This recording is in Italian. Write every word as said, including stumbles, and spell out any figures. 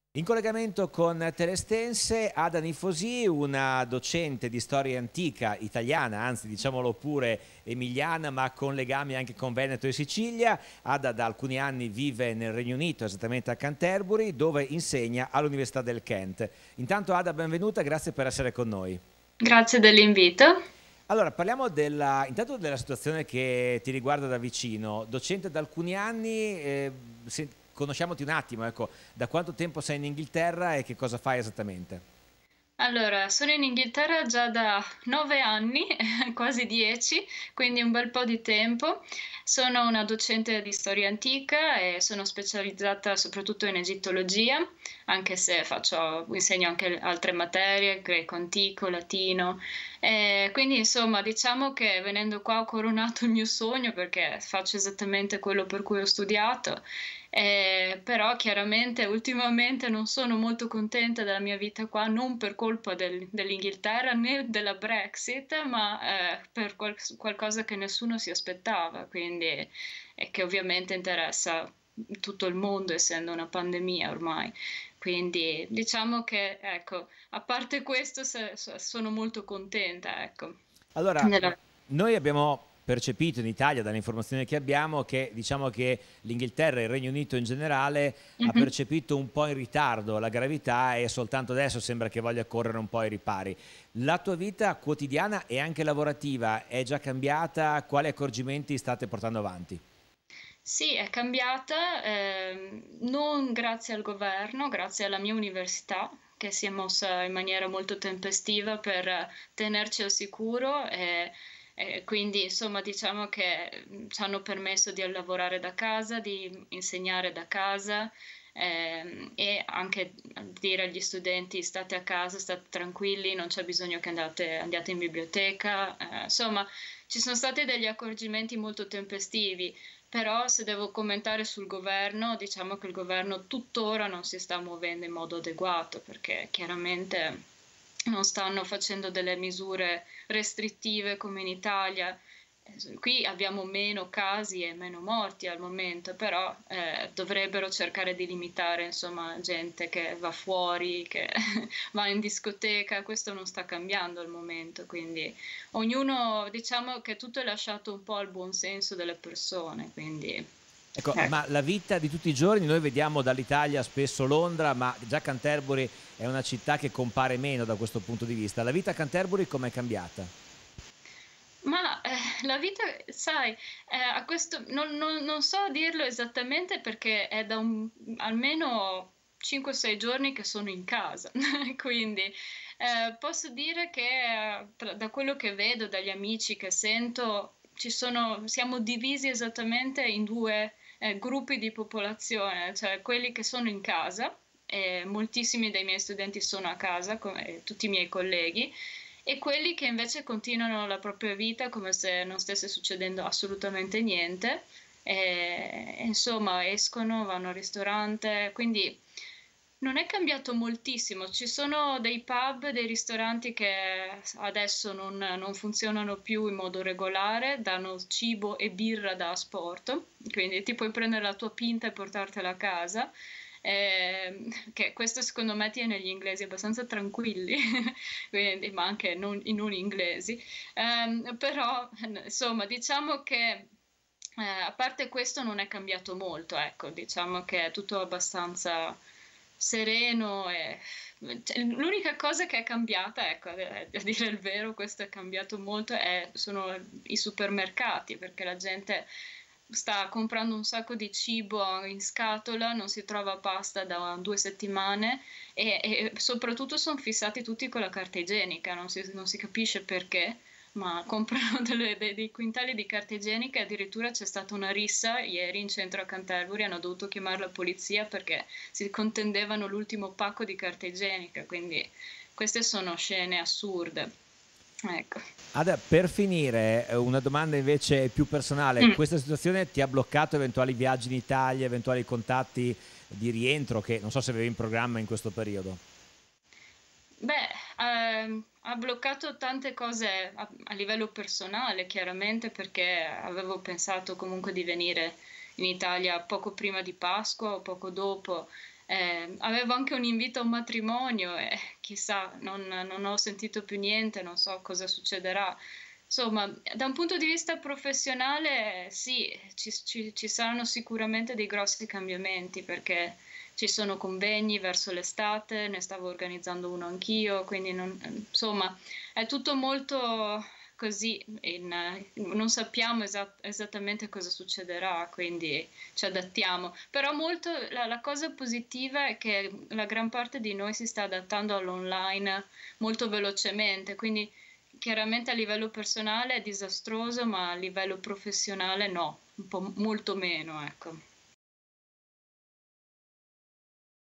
In collegamento con Telestense, Ada Nifosi, una docente di storia antica italiana, anzi diciamolo pure emiliana, ma con legami anche con Veneto e Sicilia. Ada da alcuni anni vive nel Regno Unito, esattamente a Canterbury, dove insegna all'Università del Kent. Intanto Ada, benvenuta, grazie per essere con noi. Grazie dell'invito. Allora, parliamo della, intanto della situazione che ti riguarda da vicino. Docente da alcuni anni, eh, se- conosciamoti un attimo, ecco, da quanto tempo sei in Inghilterra e che cosa fai esattamente? Allora, sono in Inghilterra già da nove anni, quasi dieci, quindi un bel po' di tempo. Sono una docente di storia antica e sono specializzata soprattutto in egittologia, anche se faccio, insegno anche altre materie, greco antico, latino. E quindi, insomma, diciamo che venendo qua ho coronato il mio sogno perché faccio esattamente quello per cui ho studiato. Eh, però chiaramente ultimamente non sono molto contenta della mia vita qua, non per colpa del- dell'Inghilterra né della Brexit, ma eh, per qual- qualcosa che nessuno si aspettava, quindi e che ovviamente interessa tutto il mondo, essendo una pandemia ormai. Quindi diciamo che, ecco, a parte questo, se- so- sono molto contenta, ecco. Allora, Nella- noi abbiamo percepito in Italia, dalle informazioni che abbiamo, che diciamo che l'Inghilterra e il Regno Unito in generale ha Mhm. percepito un po' in ritardo la gravità e soltanto adesso sembra che voglia correre un po' ai ripari. La tua vita quotidiana e anche lavorativa è già cambiata? Quali accorgimenti state portando avanti? Sì, è cambiata, ehm, non grazie al governo, grazie alla mia università, che si è mossa in maniera molto tempestiva per eh, tenerci al sicuro e, e quindi insomma diciamo che mm, ci hanno permesso di lavorare da casa, di insegnare da casa ehm, e anche dire agli studenti state a casa, state tranquilli, non c'è bisogno che andate, andiate in biblioteca, eh, insomma ci sono stati degli accorgimenti molto tempestivi. Però se devo commentare sul governo, diciamo che il governo tuttora non si sta muovendo in modo adeguato perché chiaramente non stanno facendo delle misure restrittive come in Italia. Eh, Qui abbiamo meno casi e meno morti al momento, però eh, dovrebbero cercare di limitare, insomma, gente che va fuori, che va in discoteca, questo non sta cambiando al momento, quindi ognuno, diciamo che tutto è lasciato un po' al buon senso delle persone, quindi Ecco, ecco. ma la vita di tutti i giorni, noi vediamo dall'Italia spesso Londra, ma già Canterbury è una città che compare meno da questo punto di vista. La vita a Canterbury com'è cambiata? Ma eh, la vita, sai, eh, a questo non, non- non so dirlo esattamente perché è da un- almeno cinque sei giorni che sono in casa, quindi eh, posso dire che eh, tra- da quello che vedo, dagli amici che sento, ci sono, siamo divisi esattamente in due eh, gruppi di popolazione, cioè quelli che sono in casa, e moltissimi dei miei studenti sono a casa, come tutti i miei colleghi e quelli che invece continuano la propria vita come se non stesse succedendo assolutamente niente. E, insomma, escono, vanno al ristorante, quindi non è cambiato moltissimo. Ci sono dei pub, dei ristoranti che adesso non, non funzionano più in modo regolare, danno cibo e birra da asporto, quindi ti puoi prendere la tua pinta e portartela a casa. Ehm, che questo secondo me tiene gli inglesi abbastanza tranquilli, quindi, ma anche non, i non inglesi. Ehm, però, insomma, diciamo che eh, a parte questo non è cambiato molto, ecco, diciamo che è tutto abbastanza sereno e cioè, l'unica cosa che è cambiata, ecco, a a dire il vero, questo è cambiato molto, è- sono i supermercati, perché la gente sta comprando un sacco di cibo in scatola, non si trova pasta da due settimane e, e soprattutto sono fissati tutti con la carta igienica, non si, non si capisce perché ma comprano delle- dei, dei quintali di carta igienica e addirittura c'è stata una rissa ieri in centro a Canterbury, hanno dovuto chiamare la polizia perché si contendevano l'ultimo pacco di carta igienica, quindi queste sono scene assurde. Ecco. Ada, per finire, eh, una domanda invece più personale. Mm. Questa situazione ti ha bloccato eventuali viaggi in Italia, eventuali contatti di rientro che non so se avevi in programma in questo periodo? Beh, ehm, ha bloccato tante cose a, a livello personale, chiaramente, perché avevo pensato comunque di venire in Italia poco prima di Pasqua o poco dopo. Eh, avevo anche un invito a un matrimonio e chissà, non, non ho sentito più niente, non so cosa succederà. Insomma, da un punto di vista professionale, sì, ci, ci- ci saranno sicuramente dei grossi cambiamenti perché ci sono convegni verso l'estate, ne stavo organizzando uno anch'io, quindi non- insomma, è tutto molto così, in- non sappiamo esa- esattamente cosa succederà, quindi ci adattiamo. Però molto, la, la cosa positiva è che la gran parte di noi si sta adattando all'online molto velocemente, quindi chiaramente a livello personale è disastroso, ma a livello professionale no, un po' molto meno, ecco.